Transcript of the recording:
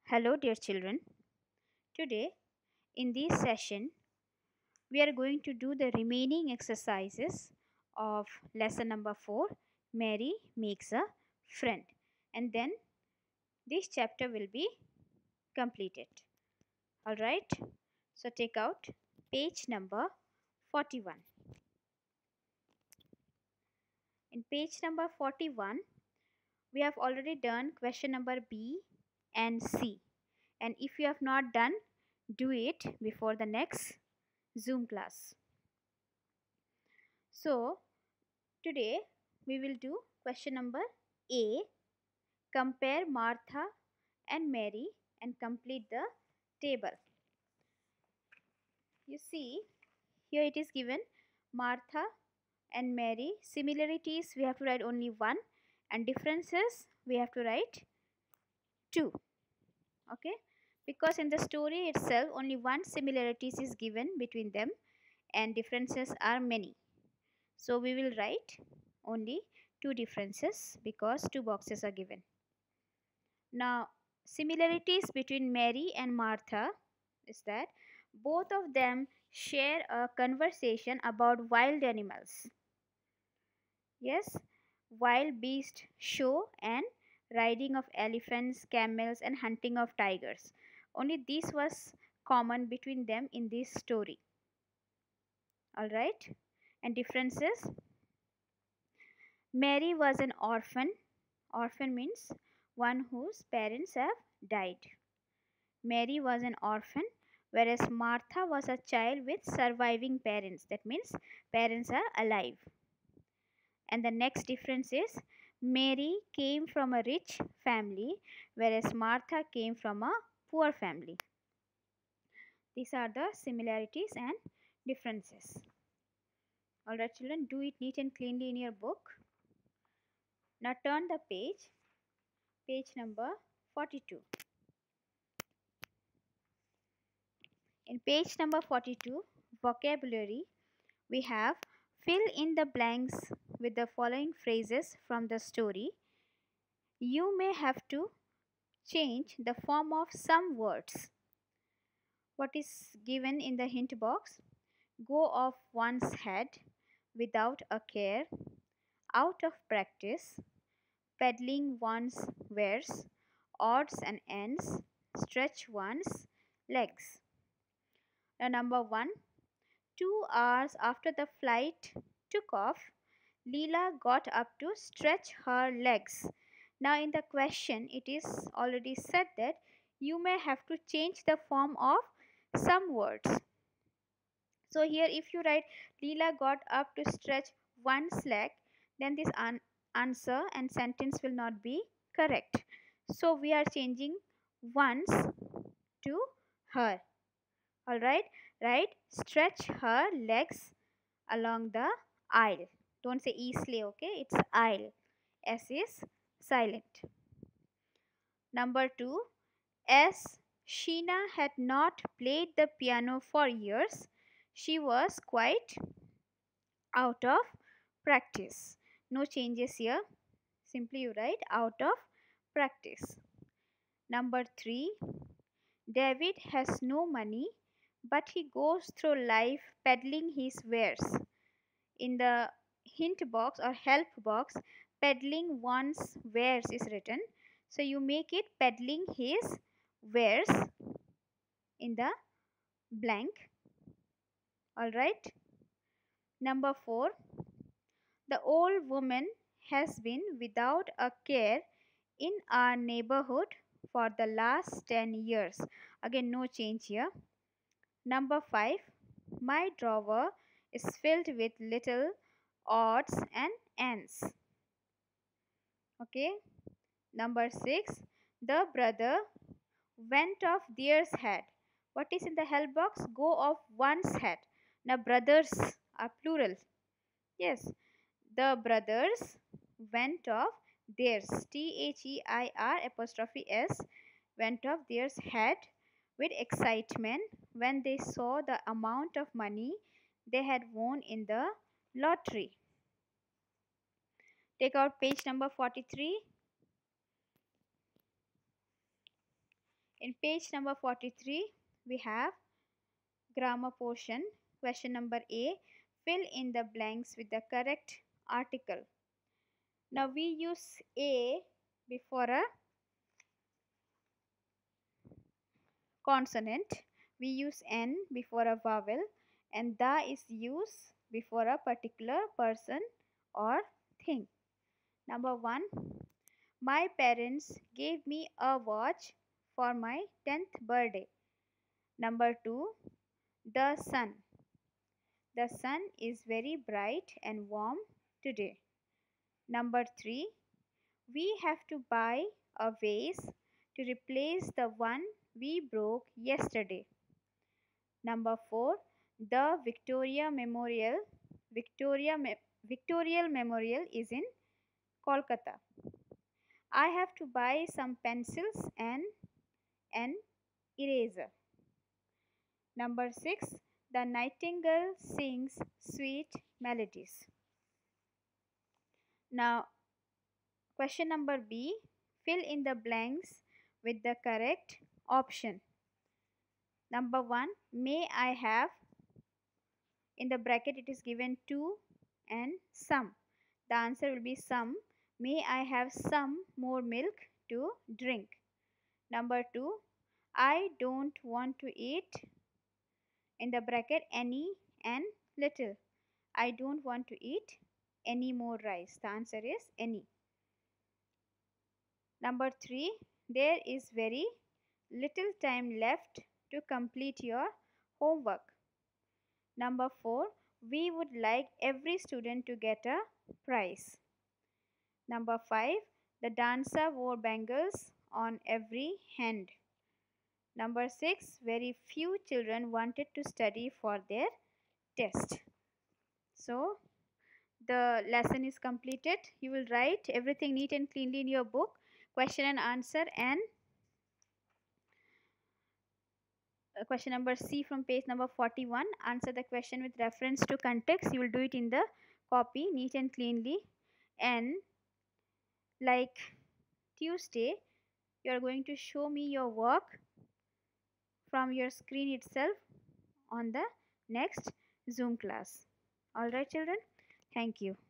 Hello, dear children. Today, in this session, we are going to do the remaining exercises of lesson number 4, Mary Makes a Friend. And then this chapter will be completed. Alright, so take out page number 41. In page number 41, we have already done question number B and C. And if you have not done, do it before the next Zoom class. So, today we will do question number A. Compare Martha and Mary and complete the table. You see, here it is given Martha and Mary. Similarities we have to write only one, and differences we have to write two. Okay, because in the story itself only one similarities is given between them and differences are many. So we will write only two differences because two boxes are given. Now, similarities between Mary and Martha is that both of them share a conversation about wild animals. Yes, wild beast show and riding of elephants, camels, and hunting of tigers. Only this was common between them in this story. Alright, and differences. Mary was an orphan. Orphan means one whose parents have died. Mary was an orphan, whereas Martha was a child with surviving parents. That means parents are alive. And the next difference is Mary came from a rich family, whereas Martha came from a poor family. These are the similarities and differences. Alright, children, do it neat and cleanly in your book. Now turn the page number 42. In page number 42, vocabulary, we have fill in the blanks with the following phrases from the story. You may have to change the form of some words. What is given in the hint box? Go off one's head, without a care, out of practice, peddling one's wares, odds and ends, stretch one's legs. Now, number 1, 2 hours after the flight took off, Leela got up to stretch her legs. Now in the question it is already said that you may have to change the form of some words. So here if you write Leela got up to stretch one's leg, then this answer and sentence will not be correct. So we are changing one's to her. Alright, right? Stretch her legs along the aisle. Don't say easily, okay? It's aisle. S is silent. Number 2, as Sheena had not played the piano for years, she was quite out of practice. No changes here. Simply you write out of practice. Number 3, David has no money, but he goes through life peddling his wares. In the hint box or help box, peddling one's wares is written. So you make it peddling his wares in the blank. Alright. Number 4, the old woman has been without a care in our neighborhood for the last 10 years. Again, no change here. Number 5, my drawer is filled with little odds and ends. Okay. Number 6, the brother went off theirs head. What is in the help box? Go off one's head. Now brothers are plural. Yes, the brothers went off theirs. THEIR apostrophe S went off theirs head with excitement when they saw the amount of money they had won in the lottery. Take out page number 43. In page number 43, we have grammar portion. Question number A. Fill in the blanks with the correct article. Now we use A before a consonant. We use N before a vowel, and the is used before a particular person or thing. Number 1. My parents gave me a watch for my 10th birthday. Number 2. The sun. The sun is very bright and warm today. Number 3. We have to buy a vase to replace the one we broke yesterday. Number 4. The Victorial Memorial is in Kolkata. I have to buy some pencils and an eraser. Number 6. The nightingale sings sweet melodies. Now, question number B. Fill in the blanks with the correct option. Number 1. May I have, in the bracket it is given to and some. The answer will be some. May I have some more milk to drink. Number 2. I don't want to eat, in the bracket any and little. I don't want to eat any more rice. The answer is any. Number 3. There is very little time left to complete your homework. Number 4. We would like every student to get a prize. Number 5. The dancer wore bangles on every hand. Number 6. Very few children wanted to study for their test. So, the lesson is completed. You will write everything neat and cleanly in your book, question and answer, and question number C from page number 41. Answer the question with reference to context. You will do it in the copy neat and cleanly. And like Tuesday, you are going to show me your work from your screen itself on the next Zoom class. Alright children, thank you.